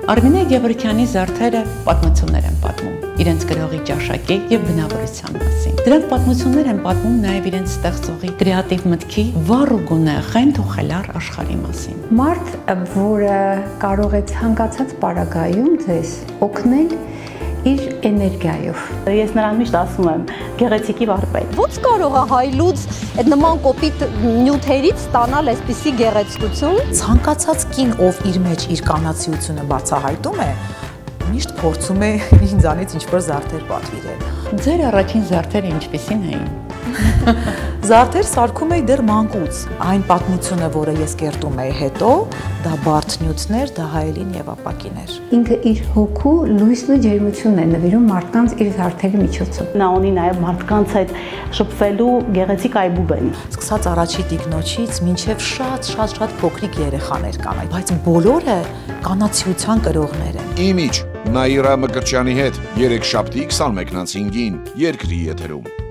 Արմինե Գևորգյանի զարդերը պատմություններ են պատմում իրենց գրողի ճաշակի եւ բնավորության մասին։ Դրանք պատմություններ են պատմում նաեւ իրենց ստեղծողի կրեատիվ մտքի վառ ու գունեղ ու խելառ աշխարհի մասին։ Մարդ, որը կարող է ցանկացած պարագայում ձեզ օգնել իր էներգիայով։ Ես նրան միշտ ասում եմ գեղեցիկի վարպետ։ Ո՞նց կարող է հայլուց այդ նման կոպիտ նյութերից ստանալ այսպիսի գեղեցկություն։ Ցանկացած կին, ով իր մեջ իր կանացիությունը բացահայտում է, միշտ փորձում է ինձանից ինչ-որ զարդեր պատվիրել։ Ձեր առաջին զարդերը ինչպիսին էին։ Զարդեր սարքում էի դեռ մանկուց։ Այն պատմությունը, որը ես կերտում էի հետո, դա բարդ նյութներ, դա հայելին եւ ապակիներ։ Ինքը իր հոգու լույսն ու ջերմությունն է նվիրում մարդկանց իր զարդերի միջոցով։ Նա ունի նաեւ մարդկանց հետ շփվելու գեղեցիկ այբուբեն։ Սկսած առաջի տիկնոջից մինչև շատ փոքրիկ երեխաներ կան, բայց բոլորը կանացիության կրողներ են։ Իմիջ Նաիրա Մկրտչյանի հետ 3 շաբթի 21:05-ին երկրի եթերում։